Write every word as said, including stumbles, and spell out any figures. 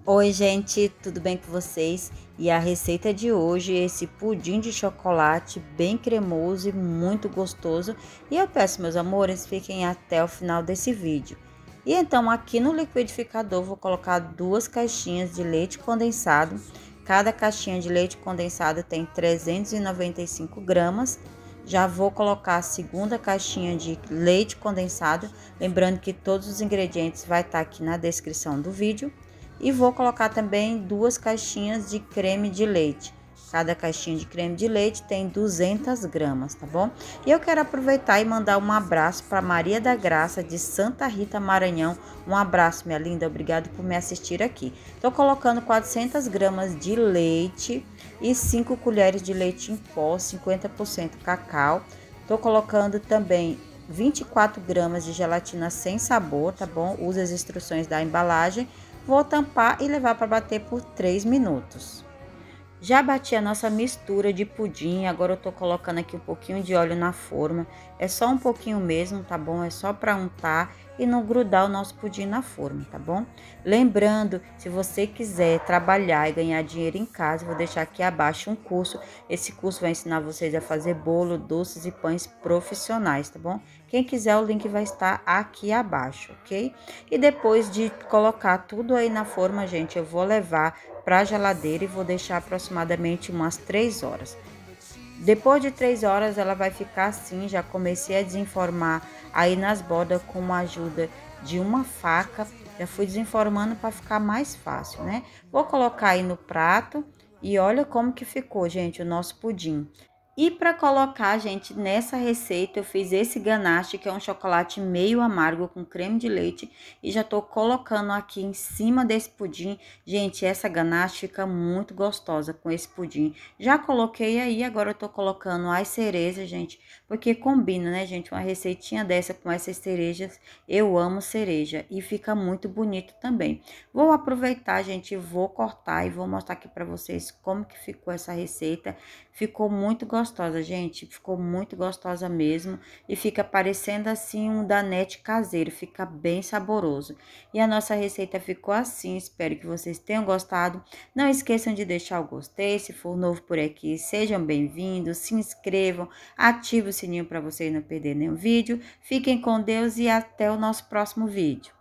Oi, gente, tudo bem com vocês? E a receita de hoje é esse pudim de chocolate bem cremoso e muito gostoso. E eu peço, meus amores, fiquem até o final desse vídeo. E então, aqui no liquidificador, vou colocar duas caixinhas de leite condensado. Cada caixinha de leite condensado tem trezentos e noventa e cinco gramas. Já vou colocar a segunda caixinha de leite condensado, lembrando que todos os ingredientes vai estar aqui na descrição do vídeo. E vou colocar também duas caixinhas de creme de leite. Cada caixinha de creme de leite tem duzentas gramas, tá bom? E eu quero aproveitar e mandar um abraço para Maria da Graça de Santa Rita, Maranhão. Um abraço, minha linda, obrigado por me assistir aqui. Tô colocando quatrocentas gramas de leite e cinco colheres de leite em pó, cinquenta por cento cacau. Tô colocando também vinte e quatro gramas de gelatina sem sabor, tá bom? Use as instruções da embalagem. Vou tampar e levar para bater por três minutos. Já bati a nossa mistura de pudim, agora eu tô colocando aqui um pouquinho de óleo na forma. É só um pouquinho mesmo, tá bom? É só para untar e não grudar o nosso pudim na forma, tá bom? Lembrando, se você quiser trabalhar e ganhar dinheiro em casa, eu vou deixar aqui abaixo um curso. Esse curso vai ensinar vocês a fazer bolo, doces e pães profissionais, tá bom? Quem quiser, o link vai estar aqui abaixo, ok? E depois de colocar tudo aí na forma, gente, eu vou levar para a geladeira e vou deixar aproximadamente umas três horas. Depois de três horas ela vai ficar assim. Já comecei a desenformar aí nas bordas com a ajuda de uma faca. Já fui desenformando para ficar mais fácil, né? Vou colocar aí no prato e olha como que ficou, gente, o nosso pudim. E para colocar, gente, nessa receita eu fiz esse ganache, que é um chocolate meio amargo com creme de leite, e já tô colocando aqui em cima desse pudim. Gente, essa ganache fica muito gostosa com esse pudim. Já coloquei aí, agora eu tô colocando as cerejas, gente, porque combina, né, gente? Uma receitinha dessa com essas cerejas, eu amo cereja e fica muito bonito também. Vou aproveitar, gente, vou cortar e vou mostrar aqui para vocês como que ficou essa receita. Ficou muito gostosa, gente, ficou muito gostosa mesmo e fica parecendo assim um danete caseiro, fica bem saboroso. E a nossa receita ficou assim, espero que vocês tenham gostado. Não esqueçam de deixar o gostei, se for novo por aqui, sejam bem-vindos, se inscrevam, ative o sininho para vocês não perderem nenhum vídeo. Fiquem com Deus e até o nosso próximo vídeo.